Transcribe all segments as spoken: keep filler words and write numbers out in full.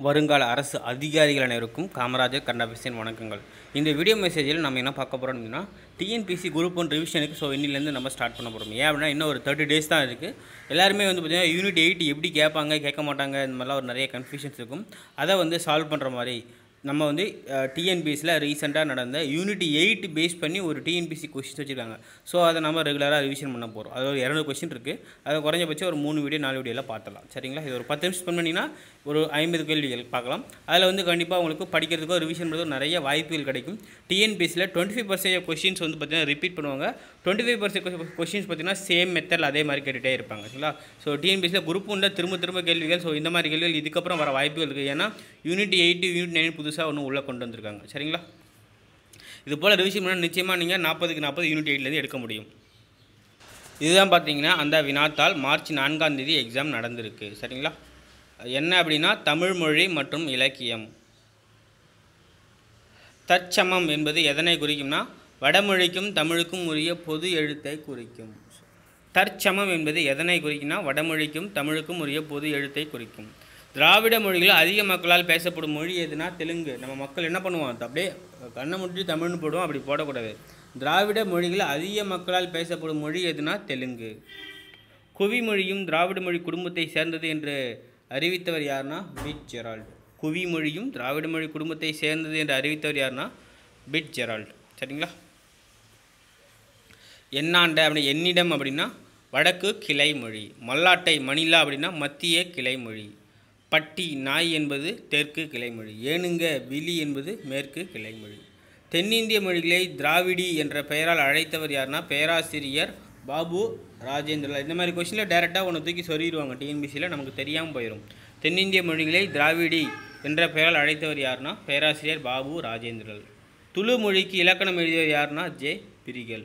வருங்கால அரசு அதிகாரிகள் அனைவருக்கும் காமராஜர் கண்ணபிசன் வணக்கங்கள். இந்த வீடியோ மெசேஜில் நம்ம என்ன பார்க்க போகிறோம் அப்படின்னா, டிஎன்பிசி குரூப் ஒன் ரிவிஷனுக்கு ஸோ இன்னிலேருந்து நம்ம ஸ்டார்ட் பண்ண போகிறோம். ஏன் அப்படின்னா இன்னும் ஒரு தேர்ட்டி டேஸ் தான் இருக்குது. எல்லாருமே வந்து பார்த்திங்கன்னா யூனிட் எயிட் எப்படி கேட்பாங்க கேட்க மாட்டாங்க இந்த மாதிரிலாம் ஒரு நிறைய கன்ஃபியூஷன்ஸ் இருக்கும். அதை வந்து சால்வ் பண்ணுற மாதிரி நம்ம வந்து டிஎன்பிசியில் ரீசெண்டாக நடந்த யூனிட் எயிட் பேஸ் பண்ணி ஒரு டிஎன்பிசி கொஸ்டின்ஸ் வச்சுருக்காங்க. ஸோ அதை நம்ம ரெகுலராக ரிவிஷன் பண்ண போகிறோம். அது ஒரு இரநூறு கொஸ்டின் இருக்குது. அதை குறைஞ்சபட்சம் ஒரு மூணு வீடியோ நாலு வீடியோலாம் பார்த்துலாம். சரிங்களா? இது ஒரு பத்து நிமிஷம் ஸ்பெண்ட் பண்ணிங்கன்னா ஒரு ஐம்பது கேள்விகள் பார்க்கலாம். அதில் வந்து கண்டிப்பாக உங்களுக்கு படிக்கிறதுக்கோ ரிவிஷன் பண்ணுறதுக்கோ நிறைய வாய்ப்புகள் கிடைக்கும். டிஎன்பிசியில் டுவெண்ட்டி ஃபைவ் பர்சன்டேஜ் கொஸ்டின்ஸ் வந்து பார்த்திங்கன்னா ரிப்பீட் பண்ணுவாங்க. டுவெண்ட்டி ஃபைவ் பர்சன்ட் கொஸ்டின்ஸ் பார்த்திங்கன்னா சேம் மெத்தடில் அதே மாதிரி கேட்டுகிட்டே இருப்பாங்க. சரிங்களா? ஸோ டிஎன்பிசியில் குரூப் ஒன்றில் திரும்ப திரும்ப கேள்விகள். ஸோ இந்த மாதிரி கேள்விகள் இதுக்கப்புறம் வர வாய்ப்புகள் இருக்குது. ஏன்னா யூனிட் எயிட் யூனிட் நைன் புதுசாக ஒன்று உள்ளே கொண்டு வந்திருக்காங்க. சரிங்களா? இது போல் ரிவிஷன் பண்ணால் நிச்சயமாக நீங்கள் நாற்பதுக்கு நாற்பது யூனிட் எயிட்லேருந்து எடுக்க முடியும். இதுதான் பார்த்தீங்கன்னா அந்த வினாத்தாள் மார்ச் நான்காம் தேதி எக்ஸாம் நடந்திருக்கு. சரிங்களா? என்ன அப்படின்னா தமிழ் மொழி மற்றும் இலக்கியம். தற்சமம் என்பது எதனை குறிக்கும்னா வடமொழிக்கும் தமிழுக்கும் உரிய பொது எழுத்தை குறிக்கும். தற்சமம் என்பது எதனை குறிக்கும்னா வடமொழிக்கும் தமிழுக்கும் உரிய பொது எழுத்தை குறிக்கும். திராவிட மொழிகளில் அதிக மக்களால் பேசப்படும் மொழி எதுனா தெலுங்கு. நம்ம மக்கள் என்ன பண்ணுவோம், அப்படியே கண்ணை முட்டி தமிழ்னு போடுவோம். அப்படி போடக்கூடாது. திராவிட மொழிகளில் அதிக மக்களால் பேசப்படும் மொழி எதுனா தெலுங்கு. குவி மொழியும் திராவிட மொழி குடும்பத்தை சேர்ந்தது என்று அறிவித்தவர் யாருன்னா பிட் ஜெரால்டு. குவி மொழியும் திராவிட மொழி குடும்பத்தை சேர்ந்தது என்று அறிவித்தவர் யாருன்னா பிட் ஜெரால்டு. சரிங்களா? என்னாண்ட அப்படி என்னிடம் அப்படின்னா வடக்கு கிளை மொழி. மல்லாட்டை மணிலா அப்படின்னா மத்திய கிளை மொழி. பட்டி நாய் என்பது தெற்கு கிளைமொழி. ஏனுங்க விழி என்பது மேற்கு கிளைமொழி. தென்னிந்திய மொழிகளை திராவிடி என்ற பெயரால் அழைத்தவர் யாருன்னா பேராசிரியர் பாபு ராஜேந்திரலால். இந்த மாதிரி கொஸ்டினில் டேரெக்டாக ஒன்று தூக்கி சொல்லிடுவாங்க டிஎன்பிசியில், நமக்கு தெரியாமல் போயிடும். தென்னிந்திய மொழிகளை திராவிடி என்ற பெயரால் அழைத்தவர் யாருன்னா பேராசிரியர் பாபு ராஜேந்திரலால். துளு மொழிக்கு இலக்கணம் எழுதியவர் யாருன்னா ஜே பிரிகல்.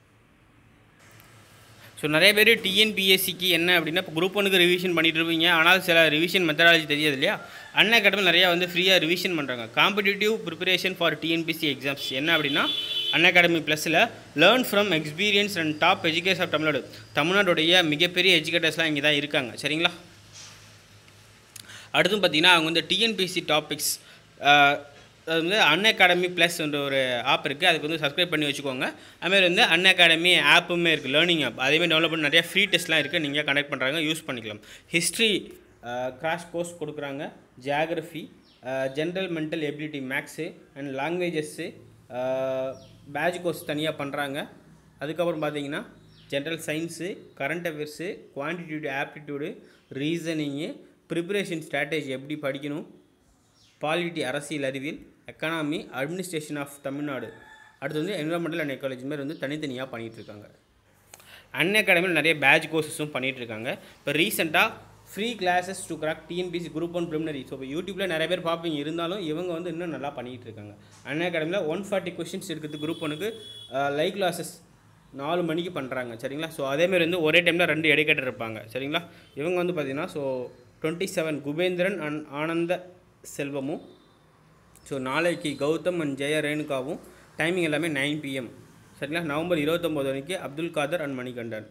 ஸோ நிறைய பேர் டிஎன்பிஎஸ்சிக்கு என்ன அப்படின்னா இப்போ குரூப் ஒன்றுக்கு ரிவிஷன் பண்ணிட்டு இருப்பீங்க. ஆனால் சில ரிவிஷன் மெத்தடாலஜி தெரியாது இல்லையா? அன் அகாடமியில் நிறையா வந்து ஃப்ரீயாக ரிவிஷன் பண்ணுறாங்க. Competitive preparation for TNPSC exams என்ன அப்படின்னா அன் அகாடமி ப்ளஸில் learn from experience and top education of Tamil Nadu. தமிழ்நாடுடைய மிகப்பெரிய எஜுகேட்டர்ஸ்லாம் இங்கே தான் இருக்காங்க. சரிங்களா? அடுத்து பார்த்திங்கன்னா அவங்க வந்து டிஎன்பிசி டாபிக்ஸ் அது வந்து அன் அகாடமி ப்ளஸ் என்ற ஒரு ஆப் இருக்குது. அதுக்கு வந்து சப்ஸ்கிரைப் பண்ணி வச்சுக்கோங்க. அதுமாதிரி வந்து அன் அகாடமி ஆப்புமே இருக்குது, லேர்னிங் ஆப். அதேமாதிரி டெவலப் பண்ணி நிறையா ஃப்ரீ டெஸ்ட்லாம் இருக்குது. நீங்கள் கனெக்ட் பண்ணுறாங்க, யூஸ் பண்ணிக்கலாம். ஹிஸ்ட்ரி கிராஷ் கோர்ஸ் கொடுக்குறாங்க. Geography, general mental ability maths and languages batch course தனியாக பண்ணுறாங்க. அதுக்கப்புறம் பார்த்தீங்கன்னா general science, current affairs, quantitative aptitude, reasoning, preparation strategy எப்படி படிக்கணும், பாலிட்டி அரசியல் அறிவியல், எக்கனாமி, அட்மினிஸ்ட்ரேஷன் ஆஃப் தமிழ்நாடு, அடுத்து வந்து என்விரான்மெண்டல் அண்ட் எக்காலஜி மாதிரி வந்து தனித்தனியாக பண்ணிகிட்ருக்காங்க. அன் அகாடமியில் நிறைய பேட்ச் கோர்ஸஸும் பண்ணிகிட்ருக்காங்க. இப்போ ரீசெண்டாக free classes to crack TNPSC group one preliminary. So இப்போ யூடியூப்பில் நிறைய பேர் பார்ப்பீங்க, இருந்தாலும் இவங்க வந்து இன்னும் நல்லா பண்ணிகிட்டு இருக்காங்க. அன் அகாடமியில் ஒன் ஃபார்ட்டி கொஸ்டின்ஸ் இருக்குது. குரூப் ஒனுக்கு லைவ் கிளாஸஸ் நாலு மணிக்கு பண்ணுறாங்க. சரிங்களா? ஸோ அதேமாதிரி வந்து ஒரே டைமில் ரெண்டு எடுக்கேட்டர் இருப்பாங்க. சரிங்களா? இவங்க வந்து பார்த்திங்கன்னா so twenty seven Kubendran and Ananda செல்வமும், ஸோ நாளைக்கு கௌதம் அண்ட் ஜெய ரேணுகாவும். டைமிங் எல்லாமே நைன் பிஎம். சரிங்களா? நவம்பர் இருபத்தொம்போது மணிக்கு அப்துல் காதர் அண்ட் மணிகண்டன்.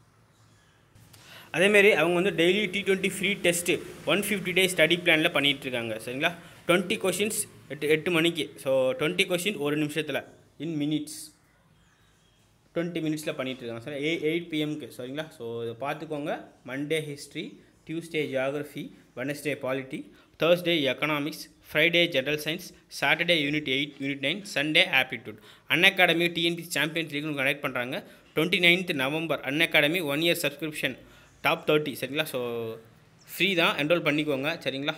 அதேமாரி அவங்க வந்து daily T twenty free test one fifty days study பிளானில் பண்ணிகிட்ருக்காங்க. சரிங்களா? டுவெண்ட்டி கொஷின்ஸ் எட்டு எட்டு மணிக்கு. ஸோ டுவெண்ட்டி கொஷின் ஒரு நிமிஷத்தில் இன் மினிட்ஸ் டுவெண்ட்டி மினிட்ஸில் பண்ணிகிட்ருக்காங்க. சார் எய் எயிட் பிஎம்க்கு. சரிங்களா? ஸோ இதை பார்த்துக்கோங்க. Monday history, Tuesday geography, Wednesday polity, Thursday economics, Friday general science, Saturday unit eight unit nine, Sunday aptitude. Unacademy TNPSC champions லீக்னு கனெக்ட் பண்ணுறாங்க. Twenty ninth November Unacademy one year subscription top thirty. சரிங்களா? So free தான், enrol பண்ணிக்கோங்க. சரிங்களா?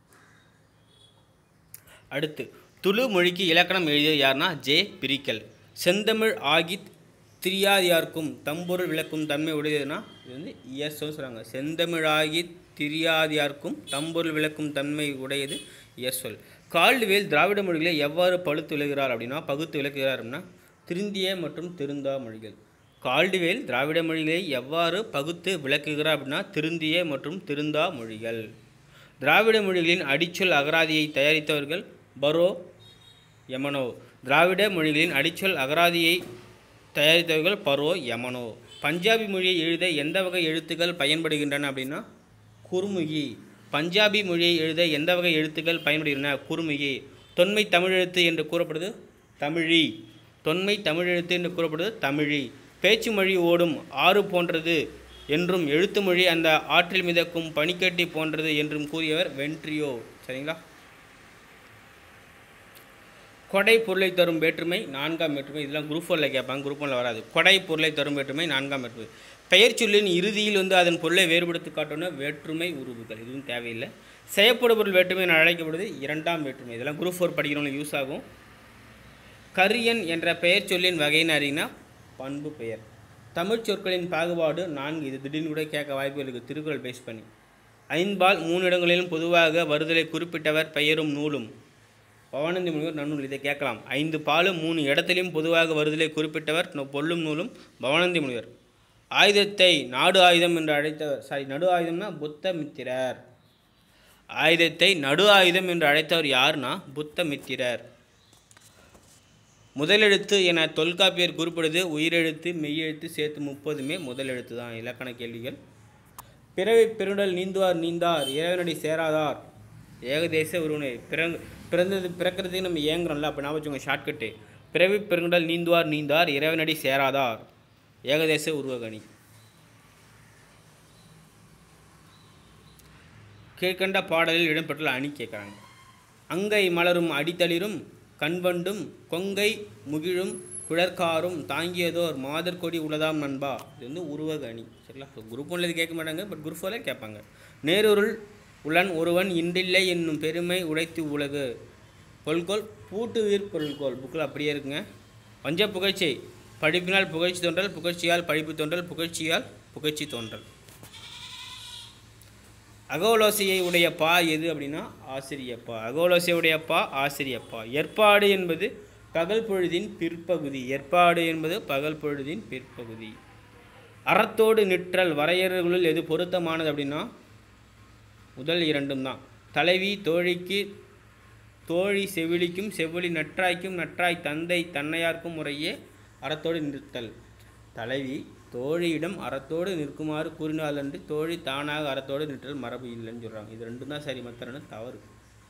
அடுத்து துளு மொழிக்கு இலக்கணம் எழுதியது யாருன்னா ஜே பிரிக்கல். செந்தமிழ் ஆகி திரியாதியார்க்கும் தம்பொருள் விளக்கும் தன்மை உடையதுன்னா இது வந்து இயர்ஸ்ன்னு சொல்கிறாங்க. செந்தமிழாகி திரியாதியார்க்கும் தம்பொருள் விளக்கும் தன்மை உடையது இயற்சொல். கால்டுவேல் திராவிட மொழிகளை எவ்வாறு பழுத்து விளக்குகிறார் அப்படின்னா பகுத்து விளக்குகிறார் அப்படின்னா திருந்திய மற்றும் திருந்தா மொழிகள். கால்டுவேல் திராவிட மொழிகளை எவ்வாறு பகுத்து விளக்குகிறார் அப்படின்னா திருந்திய மற்றும் திருந்தா மொழிகள். திராவிட மொழிகளின் அடிச்சொல் அகராதியை தயாரித்தவர்கள் பரோ யமனோ. திராவிட மொழிகளின் அடிச்சொல் அகராதியை தயாரித்தவர்கள் பரோ யமனோ. பஞ்சாபி மொழியை எழுத எந்த வகை எழுத்துக்கள் பயன்படுகின்றன அப்படின்னா குர்முகி. பஞ்சாபி மொழியை எழுத எந்த வகை எழுத்துக்கள் பயன்படுகின்றன? குறுமையே. தொன்மை தமிழெழுத்து என்று கூறப்படுது தமிழி. தொன்மை தமிழெழுத்து என்று கூறப்படுது தமிழி. பேச்சு மொழி ஓடும் ஆறு போன்றது என்றும் எழுத்து மொழி அந்த ஆற்றில் மிதக்கும் பனிக்கட்டி போன்றது என்றும் கூறியவர் வென்ட்ரியோ. சரிங்களா? கொடை பொருளை தரும் வேற்றுமை நான்காம் வேற்றுமை. இதெல்லாம் குரூப் ஃபோரில் கேட்பாங்க, குரூப் ஒன்றில் வராது. கொடை பொருளை தரும் வேற்றுமை நான்காம் வேற்றுமை. பெயர் சொல்லின் இறுதியில் வந்து அதன் பொருளை வேறுபடுத்தி காட்டணும் வேற்றுமை உருவுகள். இதுவும் தேவையில்லை. செய்யப்படும் பொருள் வேற்றுமை என அழைக்கப்படுவது இரண்டாம் வேற்றுமை. இதெல்லாம் குரூப் ஃபோர் படிக்கிறவங்களுக்கு யூஸ் ஆகும். கரியன் என்ற பெயர் சொல்லின் வகைன்னு அறினா பண்பு பெயர். தமிழ் சொற்களின் பாகுபாடு நான்கு. இது திடீர்னு கூட கேட்க வாய்ப்பு இருக்குது திருக்குறள் பேஸ் பண்ணி. ஐந்தால் மூணு இடங்களிலும் பொதுவாக வருதலை குறிப்பிட்டவர் பெயரும் நூலும். பவானந்தி முனிவர் நன்னூல். இதை கேட்கலாம். ஐந்து பாலும் மூணு இடத்திலும் பொதுவாக வருதலை குறிப்பிட்டவர் பொல்லும் நூலும் பவானந்தி முனிவர். ஆயுதத்தை நாடு ஆயுதம் என்று அழைத்தவர் சாரி நடு ஆயுதம்னா புத்தமித்திரர். ஆயுதத்தை நடு ஆயுதம் என்று அழைத்தவர் யாருன்னா புத்தமித்திரர். முதலெழுத்து என தொல்காப்பியர் குறிப்பிடுது உயிரெழுத்து மெய்யெழுத்து சேர்த்து முப்பதுமே முதலெழுத்து தான். இலக்கண கேள்விகள். பிறவி பெருடல் நீந்துவார் நீந்தார் இறைவனடி சேராதார் ஏகதேச உருவனை. பிறங் பிறந்தது பிறக்கிறதுக்கு நம்ம ஏங்குறோம்ல, அப்போ நான் வச்சுக்கோங்க ஷார்ட்கட்டு. பிறவி பெருங்கடல் நீந்துவார் நீந்தார் இறைவனடி சேராதார் ஏகதேச உருவகணி. கீழ்கண்ட பாடலில் இடம்பெற்றுள்ள அணி கேட்குறாங்க. அங்கை மலரும் அடித்தளிரும் கண்வண்டும் கொங்கை முகிழும் குழற்காரும் தாங்கியதோர் மாதர்கொடி உலதாம் நண்பா. இது வந்து உருவக அணி. சரிங்களா? குரூப் ஒன்றில் இது கேட்க மாட்டாங்க, பட் குரூப் ஃபோரில் கேட்பாங்க. நேருருள் உளன் ஒருவன் இன்றில்லை என்னும் பெருமை உடைத்து உலகு கொள்கோல் பூட்டுவீர் பொருள்கோள். புக்கில் அப்படியே இருக்குங்க. பஞ்ச புகழ்ச்சி படிப்பினால் புகழ்ச்சி தோன்றல் புகழ்ச்சியால் படிப்பு தோன்றல் புகழ்ச்சியால் புகழ்ச்சி தோன்றல். அகோலோசையை உடைய பா எது அப்படின்னா ஆசிரியப்பா. அகோலோசையை உடைய பா ஆசிரியப்பா. ஏற்பாடு என்பது பகல் பொழுதின் பிற்பகுதி. ஏற்பாடு என்பது பகல் பொழுதின் பிற்பகுதி. அறத்தோடு நிற்றல் வரையறைகளுள் எது பொருத்தமானது அப்படின்னா முதல் இரண்டும் தான். தலைவி தோழிக்கு தோழி செவிலிக்கும் செவிலி நற்றாய்க்கும் நற்றாய் தந்தை தன்னையார்க்கும் முறையே அறத்தோடு நிறுத்தல். தலைவி தோழியிடம் அறத்தோடு நிற்குமாறு கூறினாள் என்று தோழி தானாக அறத்தோடு நிற்றல் மரபு இல்லைன்னு சொல்கிறாங்க. இது ரெண்டும் தான் சரி, மற்ற ரெண்டும் தவறு.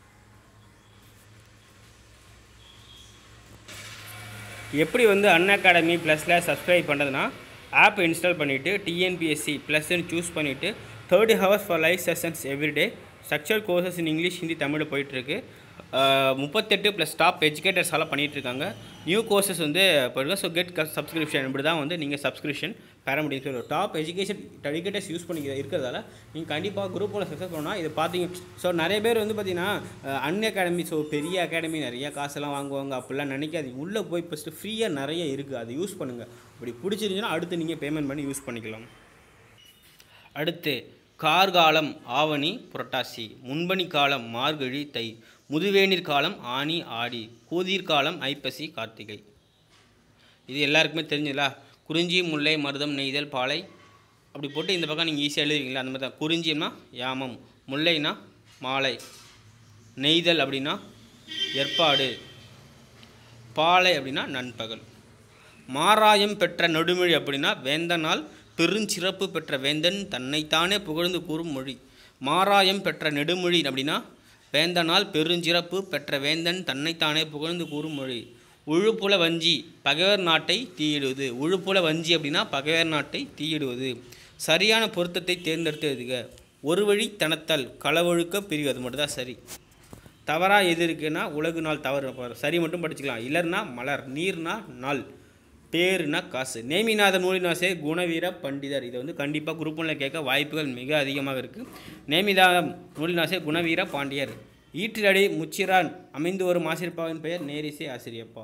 எப்படி வந்து அன் அகாடமி ப்ளஸில் சப்ஸ்கிரைப் பண்ணுறதுனா ஆப் இன்ஸ்டால் பண்ணிவிட்டு டிஎன்பிஎஸ்சி ப்ளஸ்ன்னு சூஸ் பண்ணிவிட்டு thirty hours for live sessions everyday. Structure courses in English Hindi தமிழில் போயிட்டுருக்கு. முப்பத்தெட்டு ப்ளஸ் டாப் எஜுகேட்டர்ஸ் எல்லாம் பண்ணிகிட்ருக்காங்க. நியூ கோர்சஸ் வந்து போயிருக்கோம். ஸோ கெட் சப்ஸ்கிரிப்ஷன் இப்படி தான் வந்து நீங்கள் சப்ஸ்கிரிப்ஷன் பெற முடியும். So top education educators use பண்ணி இருக்கிறதால நீங்கள் கண்டிப்பாக குரூப்பில் சக்ஸஸ் பண்ணால் இதை பார்த்தீங்க. ஸோ நிறைய பேர் வந்து பார்த்தீங்கன்னா அன் அகாடமி ஸோ பெரிய அகாடமி நிறையா காசெல்லாம் வாங்குவாங்க அப்படிலாம் நினைக்காது. உள்ளே போய் ஃபஸ்ட்டு ஃப்ரீயாக நிறைய இருக்குது, அதை யூஸ் பண்ணுங்கள். அப்படி பிடிச்சிருந்துச்சுன்னா அடுத்து நீங்கள் பேமெண்ட் பண்ணி யூஸ் பண்ணிக்கலாம். அடுத்து கார்காலம் ஆவணி புரட்டாசி, முன்பனி காலம் மார்கழி தை, முதுவேநீர் காலம் ஆனி ஆடி, கூதிர் காலம் ஐப்பசி கார்த்திகை. இது எல்லாருக்குமே தெரிஞ்சதுல. குறிஞ்சி முல்லை மருதம் நெய்தல் பாலை அப்படி போட்டு இந்த பக்கம் நீங்கள் ஈஸியாக எழுதுவீங்களா, அந்த மாதிரி தான். குறிஞ்சின்னா யாமம், முல்லைனா மாலை, நெய்தல் அப்படின்னா ஏற்பாடு, பாலை அப்படின்னா நண்பகல். மாராயம் பெற்ற நெடுமொழி அப்படின்னா வேந்தனால் பெருஞ்சிறப்பு பெற்ற வேந்தன் தன்னைத்தானே புகழ்ந்து கூறும் மொழி. மாராயம் பெற்ற நெடுமொழி அப்படின்னா வேந்தனால் பெருஞ்சிறப்பு பெற்ற வேந்தன் தன்னைத்தானே புகழ்ந்து கூறும் மொழி. உழுப்புல வஞ்சி பகைவர் நாட்டை தீயிடுவது. உழுப்புல வஞ்சி அப்படின்னா பகைவர் நாட்டை தீயிடுவது. சரியான பொருத்தத்தை தேர்ந்தெடுத்து எழுதுக. ஒரு வழி தனத்தல் களவொழுக்க பிரிவு, அது மட்டும் தான் சரி. தவறாக எது இருக்குன்னா உலகு நாள் தவறு, சரி மட்டும் படிச்சுக்கலாம். இலர்னா மலர், நீர்னா நாள், பேருனா காசு. நேமிநாத நூலினாசே குணவீர பண்டிதர். இதை வந்து கண்டிப்பாக குரூப் ஒன்றில் கேட்க வாய்ப்புகள் மிக அதிகமாக இருக்குது. நேமிநாதம் நூலினாசே குணவீர பாண்டியர். ஈற்றிலடி முச்சிரான் அமைந்து வரும் ஆசிரியப்பாவின் பெயர் நேரிசை ஆசிரியப்பா.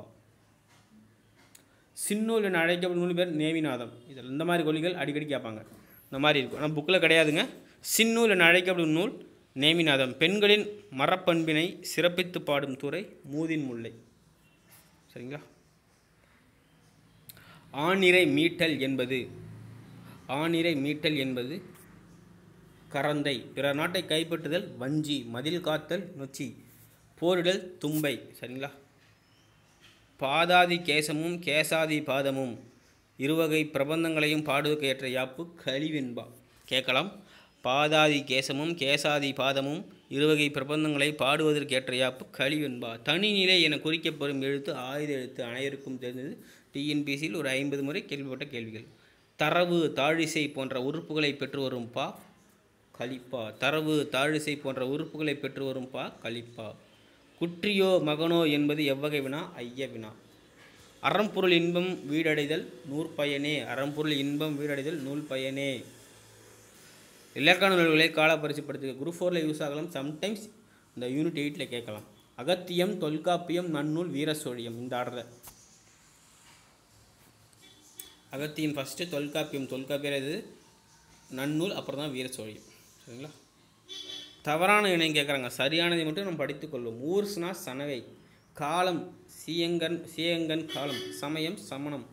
சின்னூல் என அழைக்கப்படும் நூல் பேர் நேமிநாதம். இதில் இந்த மாதிரி கொள்கைகள் அடிக்கடி கேட்பாங்க. இந்த மாதிரி இருக்கும், ஆனால் புக்கில் கிடையாதுங்க. சின்னூல் என அழைக்கப்படும் நூல் நேமிநாதம். பெண்களின் மரப்பண்பினை சிறப்பித்து பாடும் துறை மூதின் முல்லை. சரிங்களா? ஆணிரை மீட்டல் என்பது ஆணிரை மீட்டல் என்பது கரந்தை, பிறர் நாட்டை கைப்பற்றுதல் வஞ்சி, மதில் காத்தல் நொச்சி, போரிடல் தும்பை. சரிங்களா? பாதாதி கேசமும் கேசாதி பாதமும் இருவகை பிரபந்தங்களையும் பாடுவதற்கு ஏற்ற யாப்பு கலிவெண்பா. கேட்கலாம். பாதாதி கேசமும் கேசாதி பாதமும் இருவகை பிரபந்தங்களை பாடுவதற்கேற்ற யாப்பு கலிவெண்பா. தனிநிலை என குறிக்கப்படும் எழுத்து ஆயுத எழுத்து அனைவருக்கும் தெரிந்தது. டிஎன்பிசியில் ஒரு ஐம்பது முறை கேள்விப்பட்ட கேள்விகள். தரவு தாழிசை போன்ற உறுப்புகளை பெற்று வரும் பா கலிப்பா. தரவு தாழிசை போன்ற உறுப்புகளை பெற்று வரும் பா கலிப்பா. குற்றியோ மகனோ என்பது எவ்வகை வினா? ஐய வினா. அறம்பொருள் இன்பம் வீடடைதல் நூற்பயனே. அறம்பொருள் இன்பம் வீடடைதல் நூல் பயனே. இலக்கண நூல்களை கால பரிசுப்படுத்துக. குரூப் ஃபோரில் யூஸ் ஆகலாம், சம்டைம்ஸ் இந்த யூனிட் எயிட்டில் கேட்கலாம். அகத்தியம், தொல்காப்பியம், நன்னூல், வீரசோழியம். இந்த ஆர்டர். அகத்தியம் ஃபஸ்ட்டு, தொல்காப்பியம் தொல்காப்பியம் இது நன்னூல், அப்புறம் தான் வீரசோழியம். சரிங்களா? தவறான இணையம் கேட்குறாங்க, சரியானதை மட்டும் நம்ம படித்துக்கொள்வோம். ஊர்ஸ்னா சனவை, காலம் சீயங்கன் சீயங்கன் காலம், சமயம் சமணம்.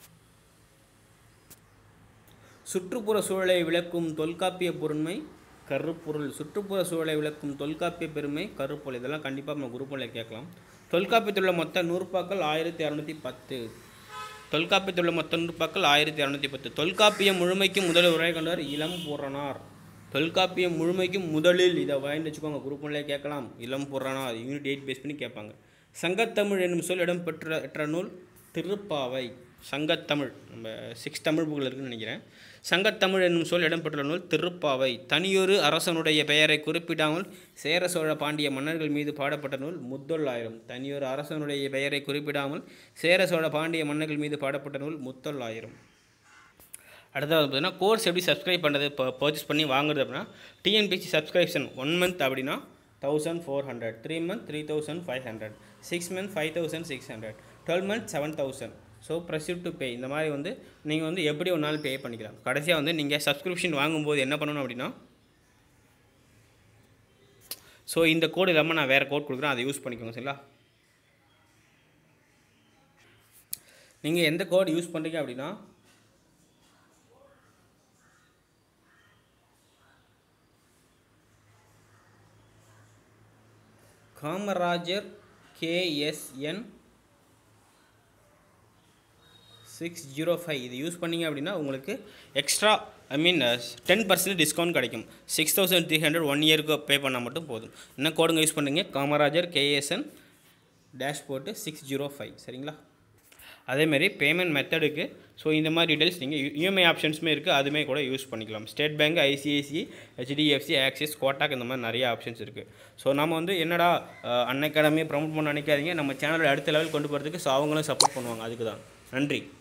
சுற்றுப்புற சூழலை விளக்கும் தொல்காப்பிய பொருண்மை கருப்பொருள். சுற்றுப்புற சூழலை விளக்கும் தொல்காப்பிய பெருமை கருப்பொருள். இதெல்லாம் கண்டிப்பாக நம்ம குரூப்பில் கேட்கலாம். தொல்காப்பியத்தில் உள்ள மொத்த நூற்பாக்கள் ஆயிரத்தி இரநூத்தி பத்து. தொல்காப்பியத்தில் உள்ள மொத்த நூற்பாக்கள் ஆயிரத்தி இரநூத்தி பத்து. தொல்காப்பியம் முழுமைக்கும் முதல் உரை கண்டவர் இளம்பூரணார். தொல்காப்பியம் முழுமைக்கும் முதலில் இதை வாங்கி வச்சுக்கோங்க, குரூப்பில் கேட்கலாம். இளம்பூரணார் யூனிட் எயிட் பேஸ் பண்ணி கேட்பாங்க. சங்கத்தமிழ் என்னும் சொல் இடம்பெற்ற நூல் திருப்பாவை. சங்கத்தமிழ் நம்ம சிக்ஸ் தமிழ் புக்கில் இருக்குன்னு நினைக்கிறேன். சங்கத்தமிழ் என்னும் சொல் இடம்பெற்றுள்ள நூல் திருப்பாவை. தனியொரு அரசனுடைய பெயரை குறிப்பிடாமல் சேர சோழ பாண்டிய மன்னர்கள் மீது பாடப்பட்ட நூல் முத்தொள்ளாயிரம். தனியொரு அரசனுடைய பெயரை குறிப்பிடாமல் சேர சோழ பாண்டிய மன்னர்கள் மீது பாடப்பட்ட நூல் முத்தொள்ளாயிரம். அடுத்தது பார்த்தீங்கன்னா கோர்ஸ் எப்படி சப்ஸ்கிரைப் பண்ணுறது, இப்போ பர்ச்சேஸ் பண்ணி வாங்குறது அப்படின்னா டிஎன்பிசி சப்ஸ்கிரிப்ஷன் ஒன் மந்த் அப்படின்னா thousand four hundred, three month three thousand five hundred, six month five thousand six hundred, twelve month seven thousand. So pursuit to pay. இந்த மாதிரி வந்து நீங்கள் வந்து எப்படி ஒரு நாள் பே பண்ணிக்கலாம். கடைசியாக வந்து நீங்கள் சப்ஸ்கிரிப்ஷன் வாங்கும்போது என்ன பண்ணணும் அப்படின்னா, ஸோ இந்த கோடு இல்லாமல் நான் வேறு கோட் கொடுக்குறேன், அதை யூஸ் பண்ணிக்கோங்க. சரிங்களா? நீங்கள் எந்த கோட் யூஸ் பண்ணுறீங்க அப்படின்னா Kamarajar KSN six zero five இது யூஸ் பண்ணிங்க அப்படின்னா உங்களுக்கு extra I mean ten percent discount கிடைக்கும். Six thousand three hundred one இயருக்கு பே பண்ணால் மட்டும் போதும். என்ன கோடுங்க யூஸ் பண்ணுங்க? காமராஜர் கேஎஸ்என் டேஷ் போட்டு சிக்ஸ் ஜீரோ ஃபைவ். சரிங்களா? அதேமாரி பேமெண்ட் மெத்தடுக்கு ஸோ இந்த மாதிரி டீட்டெயில்ஸ் நீங்கள் இஎம்ஐ ஆப்ஷன்ஸுமே இருக்குது, அதுவுமே கூட யூஸ் பண்ணிக்கலாம். State Bank, ICICI, HDFC, Axis, Kotak இந்த மாதிரி நிறைய ஆப்ஷன்ஸ் இருக்குது. ஸோ நம்ம வந்து என்னடா அன் அகாடமியை ப்ரமோட் பண்ண நினைக்காதீங்க, நம்ம சேனலை அடுத்த லெவல் கொண்டு போகிறதுக்கு ஸோ அவங்களும் சப்போர்ட் பண்ணுவாங்க. அதுக்கு தான். நன்றி.